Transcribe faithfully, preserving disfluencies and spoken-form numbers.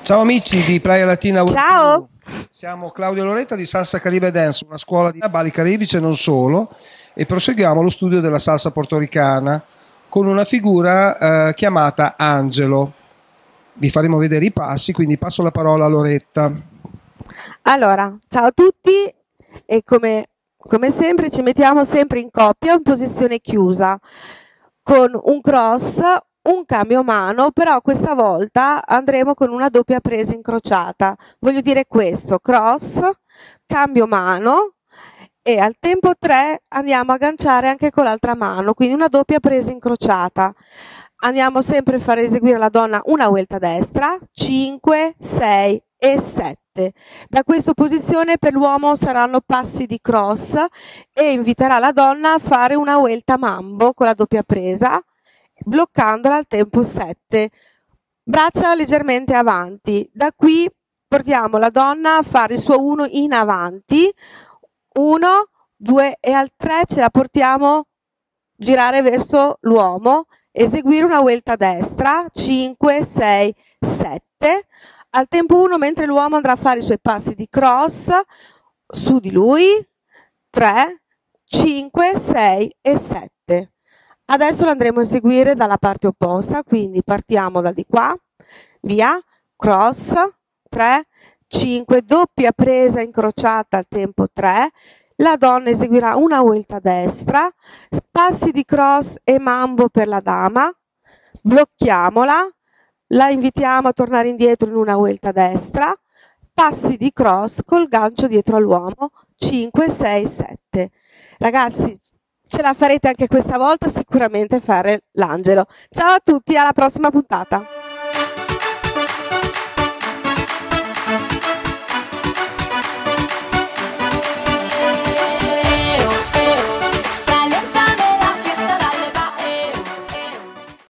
Ciao amici di Playa Latina Web Ciao! T V. Siamo Claudio e Loretta di Salsa Caribe Dance, una scuola di Bali Caribici e non solo, e proseguiamo lo studio della salsa portoricana con una figura eh, chiamata Angelo. Vi faremo vedere i passi, quindi passo la parola a Loretta. Allora, ciao a tutti e come, come sempre ci mettiamo sempre in coppia in posizione chiusa con un cross, un cambio mano, però questa volta andremo con una doppia presa incrociata. Voglio dire questo: cross, cambio mano e al tempo tre andiamo a agganciare anche con l'altra mano, quindi una doppia presa incrociata. Andiamo sempre a far eseguire alla donna una vuelta a destra, cinque, sei e sette. Da questa posizione per l'uomo saranno passi di cross e inviterà la donna a fare una vuelta mambo con la doppia presa, bloccandola al tempo sette. Braccia leggermente avanti. Da qui portiamo la donna a fare il suo uno in avanti, uno, due e al tre ce la portiamo girare verso l'uomo, eseguire una vuelta a destra, cinque, sei, sette, al tempo uno mentre l'uomo andrà a fare i suoi passi di cross su di lui, tre, cinque, sei e sette. Adesso lo andremo a eseguire dalla parte opposta, quindi partiamo da di qua, via, cross, tre, cinque, doppia presa incrociata al tempo tre, la donna eseguirà una vuelta a destra, passi di cross e mambo per la dama, blocchiamola, la invitiamo a tornare indietro in una vuelta a destra, passi di cross col gancio dietro all'uomo, cinque, sei, sette. Ragazzi, ce la farete anche questa volta sicuramente fare l'angelo. Ciao a tutti, alla prossima puntata.